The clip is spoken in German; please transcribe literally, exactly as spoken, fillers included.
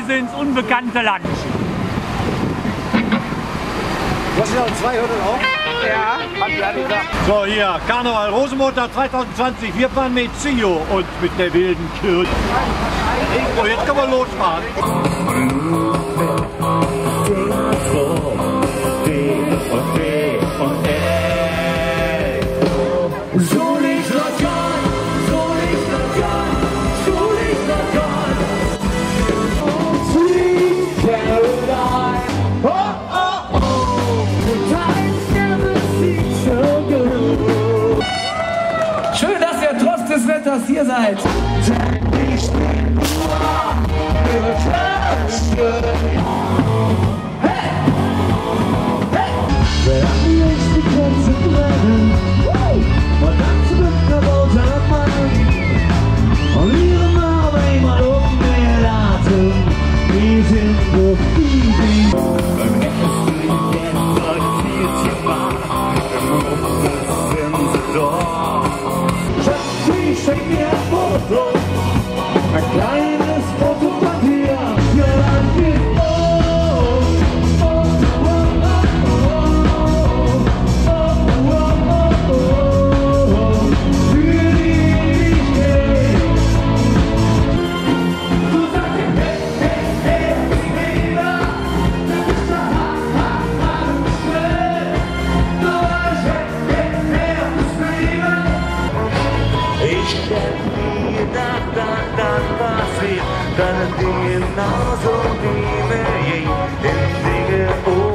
Reise ins unbekannte Land. Was sind zwei Hürden auch? Ja, hat ja gesagt. So, hier, Karneval Rosenmontag zwanzig zwanzig. Wir fahren mit Zio und mit der wilden Kirche. So, jetzt können wir losfahren. Schön, dass ihr trotz des Wetters hier seid. Ein kleines Foto von dir, für ein Bild. Oh, oh, oh, oh, oh, oh, oh, für die ich gehe. Du sagst hey, hey, hey, Spieler, das ist der ha, ha, ha, schnell. Du weißt, hey, hey, hey, Spieler. Ich hätte nie gedacht, dass das passiert, dass es Dinge genauso wie mir je in Dinge